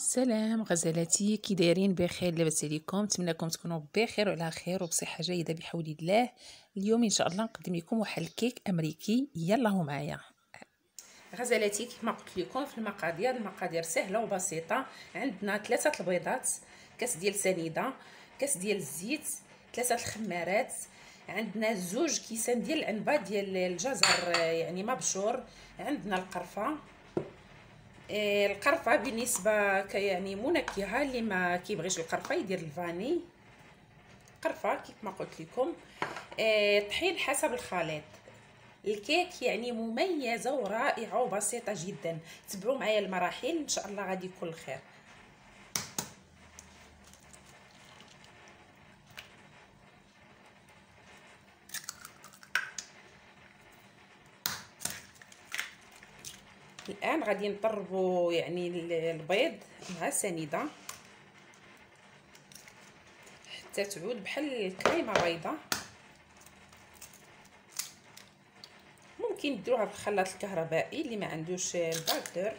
سلام غزالاتي، كي دايرين؟ بخير؟ لاباس عليكم؟ نتمنىكم تكونوا بخير وعلى خير وبصحه جيده بحول الله. اليوم ان شاء الله نقدم لكم واحد الكيك امريكي. يلا هو معايا غزالاتي. كما قلت لكم في المقادير سهله وبسيطه. عندنا 3 البيضات، كاس ديال سنيده، كاس ديال الزيت، 3 الخمارات، عندنا 2 كيسان ديال العنبه ديال الجزر يعني مبشور، عندنا القرفه. القرفه بالنسبه يعني منكهه، اللي ما كيبغيش القرفه يدير الفاني. قرفه كما قلت لكم. طحين حسب الخليط. الكيك يعني مميزه ورائعه وبسيطه جدا. تبعوا معايا المراحل ان شاء الله غادي يكون الخير. الان غادي نطربوا يعني البيض مع السنيده حتى تعود بحال الكريمه بيضه. ممكن ديروها بالخلاط الكهربائي اللي ما عندوش الباتر.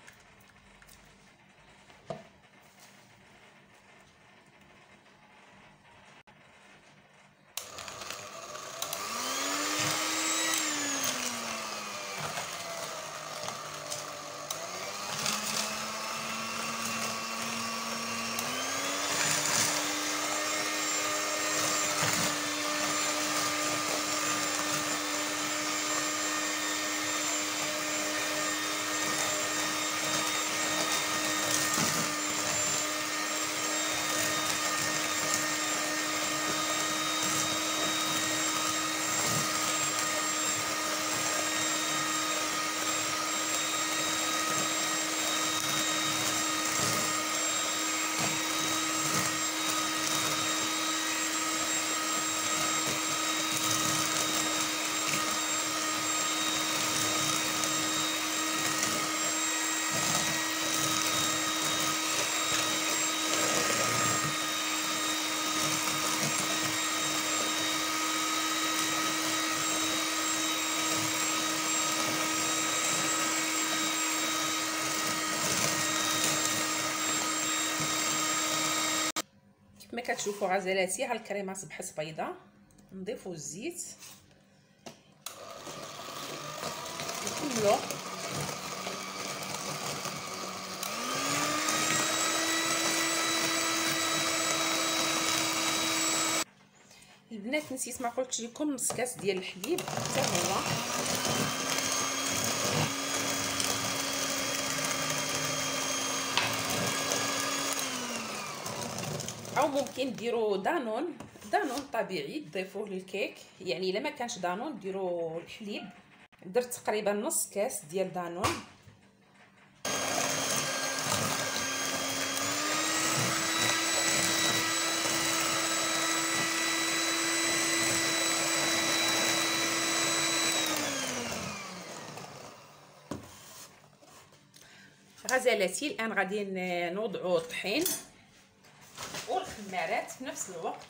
كما كتشوفوا غزالاتي، ها الكريمه صبحت بيضه. نضيفوا الزيت نكملوا. البنات نسيت ما قلتش لكم، نص كاس ديال الحليب حتى هو. او ممكن ديروا دانون طبيعي تضيفوه للكيك. يعني الا ما كانش دانون ديروا الحليب. درت تقريبا نص كاس ديال دانون. غزالاتي الان غادي نوضعوا الطحين والخمارات في نفس الوقت.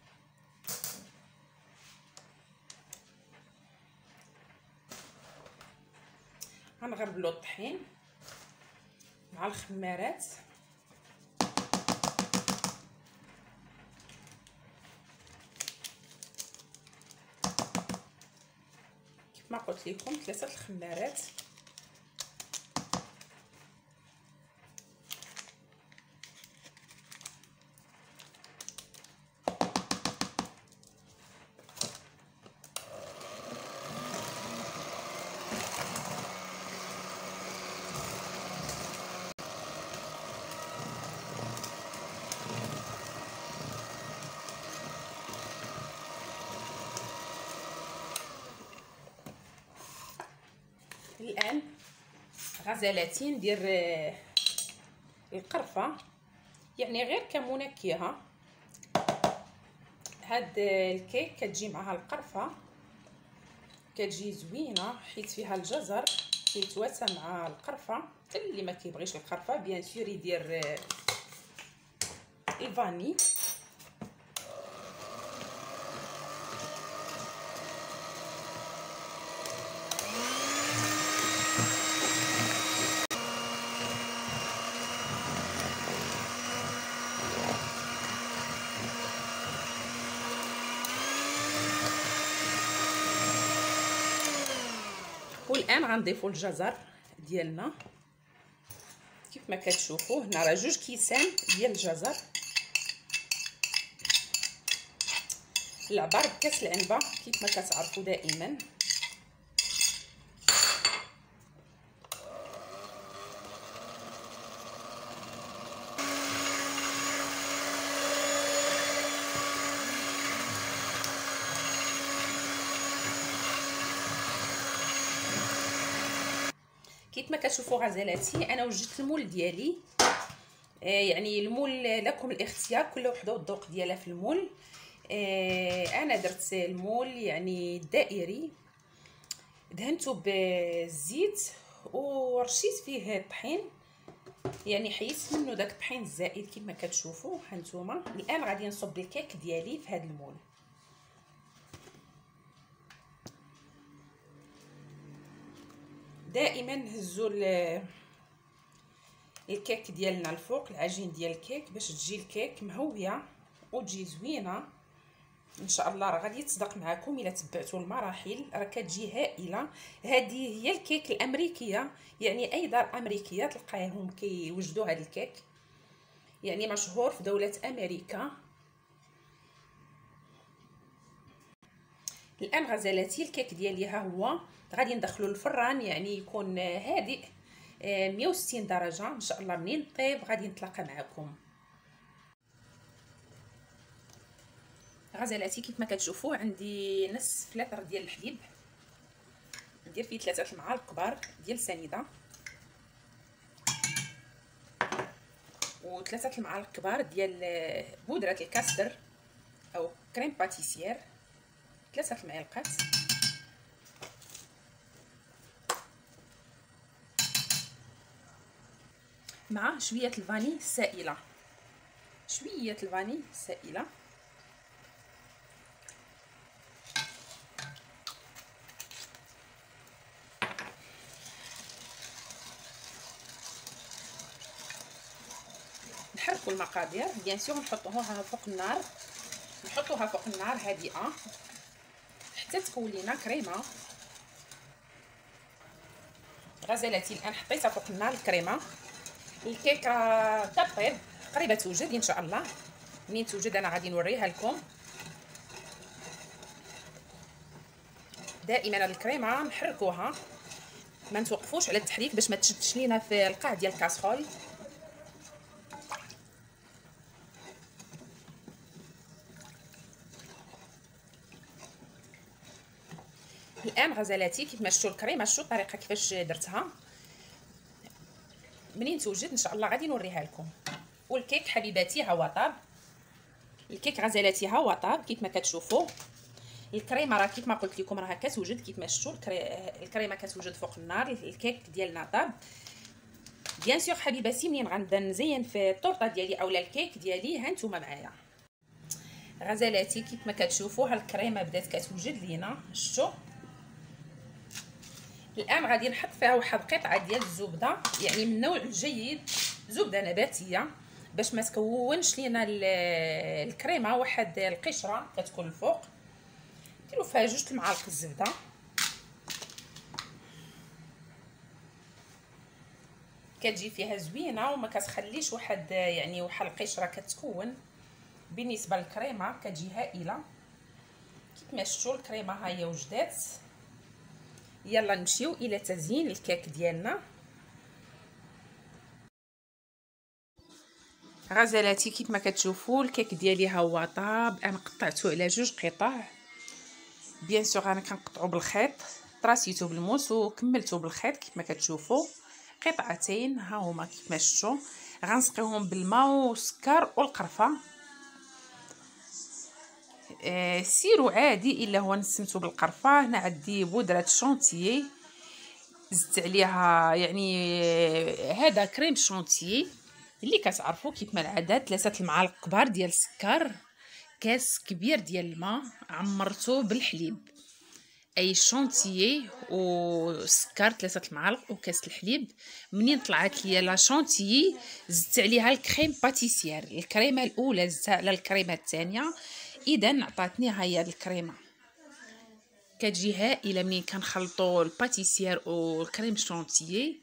غنغربلوا الطحين مع الخمارات. كما قلت لكم 3 الخمارات. الان غزالاتي ندير القرفه، يعني غير كمنكهه. هاد الكيك كتجي معها القرفه، كتجي زوينه حيت فيها الجزر كيتواتى مع القرفه. اللي ما كيبغيش القرفه بيان سور يدير الفاني. الان غنضيفوا الجزر ديالنا كيف ما كتشوفوا هنا راه 2 كيسان ديال الجزر. العبار بكاس العنبه كيف ما كتعرفوا دائما. كيف ما كتشوفوا غزالاتي انا وجدت المول ديالي. يعني المول لكم الاختيار، كل وحده والذوق ديالها في المول. انا درت المول يعني دائري، دهنته بالزيت ورشيت فيه الطحين، يعني حيت منه داك الطحين الزائد كما كتشوفوا. هانتوما الان غادي نصب الكيك ديالي في هذا المول. دائما نهزوا الكيك ديالنا الفوق، العجين ديال الكيك، باش تجي الكيك مهويه وتجي زوينه ان شاء الله. راه غادي تصدق معكم الا تبعتوا المراحل، راه كتجي هائله. هذه هي الكيك الامريكيه، يعني اي دار امريكيه تلقايهم كيوجدوا هذا الكيك، يعني مشهور في دوله امريكا. الان غزالاتي الكيك ديالي ها هو، غادي ندخلو الفران يعني يكون هادئ 160 درجه ان شاء الله. منين طيب غادي نتلاقى معكم. غزالاتي كيف ما كتشوفوا عندي نصف لتر ديال الحليب، ندير فيه 3 المعالق كبار ديال السنيده و3 المعالق كبار ديال بودره الكاستر او كريم باتيسير، 3 المعالق، مع شويه الفاني السائله، شويه الفاني السائله. نحركوا المقادير بيان سور، نحطوها فوق النار، نحطوها فوق النار هادئه حتى تكون لينا كريمه. غزالاتي الان حطيتها فوق النار الكريمه. الكيك راه كطيب، قريبه توجد ان شاء الله. منين توجد انا غادي نوريها لكم. دائما الكريمه نحركوها، ما نتوقفوش على التحريك باش ما تشدش لينا في القاع ديال الكاسرول. الان غزالاتي كيف ما شفتوا الكريمه، شفتوا الطريقه كيفاش درتها. منين توجد ان شاء الله غادي نوريها لكم. والكيك حبيباتي ها هو طاب، الكيك غزالاتي ها هو طاب كيف ما كتشوفوا. الكريمه راه كيف ما قلت لكم راه كتوجد كيف ما شفتوا، الكريمه كتوجد فوق النار. الكيك ديالنا طاب بيان سور حبيباتي. منين غنبدا نزين في الطورطه ديالي اولا الكيك ديالي، ها نتوما معايا غزالاتي كيف ما كتشوفوا. ها الكريمه بدات كتوجد لينا، شفتوا. الان غادي نحط فيها واحد قطعه ديال الزبده، يعني من نوع جيد، زبده نباتيه، باش ما تكونش لينا الكريمه واحد القشره كتكون الفوق. نديرو فيها 2 المعالق الزبده، كتجي فيها زوينه وما كتخليش واحد يعني واحد القشره كتكون. بالنسبه للكريمه كتجي هائله كيف ما شفتوا. الكريمه ها هي وجدات. يلا نمشيو الى تزيين الكيك ديالنا. غزالاتي كيف ما كتشوفوا الكيك ديالي ها هو طاب. انا قطعته على 2 قطع بيان سور. انا كنقطعو بالخيط، طراسيتو بالموس وكملته بالخيط كيف ما كتشوفوا. قطعتين ها هما كيف ما شفتوا. غنسقيهم بالماء والسكر والقرفه. سيروا عادي الا هو نسمتو بالقرفه. هنا عندي بودره شونتيي زدت عليها، يعني هذا كريم شونتيي اللي كتعرفوا كيف ما العاده. 3 المعالق كبار ديال السكر، كاس كبير ديال الماء عمرته بالحليب، اي شونتيي والسكر 3 المعالق وكاس الحليب. منين طلعت ليا لا شونتيي زدت عليها الكريم باتيسير، الكريمه الاولى زدتها على الكريمه الثانيه، اذا عطاتني ها هي الكريمه. كتجي هائله منين كنخلطوا الباتيسير والكريم شونتيي.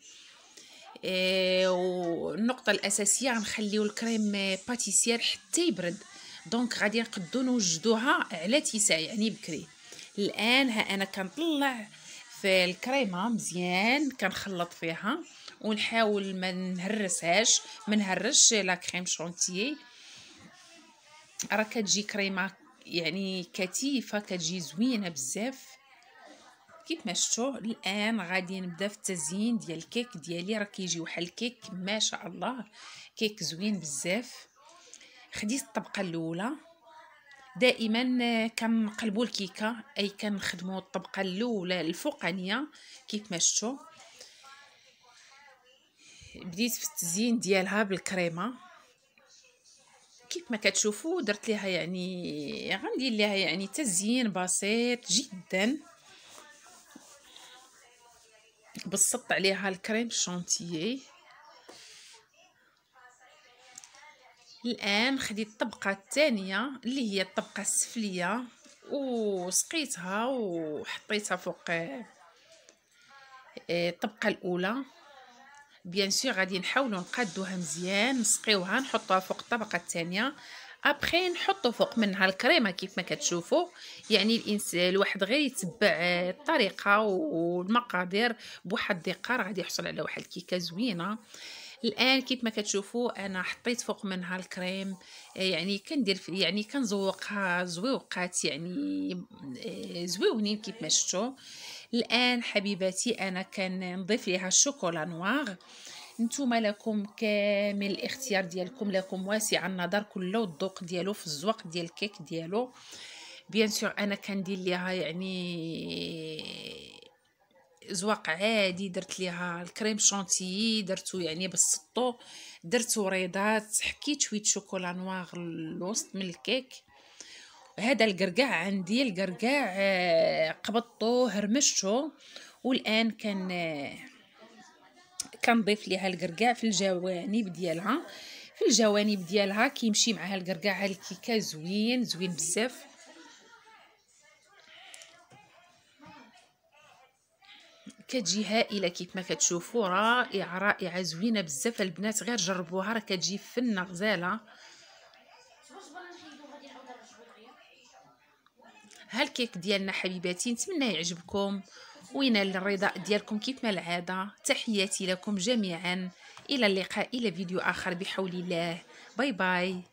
والنقطه الاساسيه غنخليو الكريم باتيسير حتى يبرد، دونك غادي نقدو نوجدوها على اتساع يعني بكري. الان ها انا كنطلع في الكريمه مزيان كنخلط فيها ونحاول ما نهرسهاش، ما نهرش لا كريم شونتيي. راه كتجي كريمه يعني كثيفه، كتجي زوينه بزاف كيف ما شفتوا. الان غادي نبدا في التزيين ديال الكيك ديالي، راه كيجي بحال الكيك ما شاء الله، كيك زوين بزاف. خديت الطبقه الاولى. دائما كنقلبوا الكيكه، اي كنخدموا الطبقه الاولى الفوقانيه كيف ما شفتوا. بديت في التزيين ديالها بالكريمه كيف ما كتشوفوا، درت ليها يعني غندير ليها يعني تزيين بسيط جدا. بسطت عليها الكريم شونتيي. الان خديت الطبقه الثانيه اللي هي الطبقه السفليه وسقيتها وحطيتها فوق الطبقه الاولى. بيان سور غادي نحاولوا نقادوها مزيان، نسقيوها نحطوها فوق الطبقه الثانيه، ابخي نحطوا فوق منها الكريمه كيف ما كتشوفوا. يعني الانسان الواحد غير يتبع الطريقه والمقادير بواحد الدقه راه غادي يحصل على واحد الكيكه زوينه. الان كيف ما كتشوفوا انا حطيت فوق منها الكريم، يعني كندير يعني كنزوقها زويوقات يعني زويونين كيف ما شفتوا. الان حبيباتي انا كنضيف ليها الشوكولا نوار. نتوما لكم كامل الاختيار ديالكم، لكم واسع النظر كله والذوق ديالو في الزواق ديال الكيك ديالو. بيان سور انا كندير ليها يعني زواق عادي، درت ليها الكريم شونتيي درتو يعني بسطو، درتو ريضات، حكيت شويه شوكولا نوار الوسط من الكيك. هذا القرقاع عندي، القرقاع قبضته هرمشته، والان كنضيف ليها القرقاع في الجوانب ديالها، في الجوانب ديالها كيمشي معها القرقاع الكيكه زوين زوين بزاف. كتجي هائله كيف ما كتشوفوا، رائعه رائعه زوينه بزاف البنات، غير جربوها راه كتجي فنه غزاله. ها الكيك ديالنا حبيباتي، نتمنى يعجبكم وينال الرضا ديالكم كيف ما العاده. تحياتي لكم جميعا، الى اللقاء، الى فيديو اخر بحول الله. باي باي.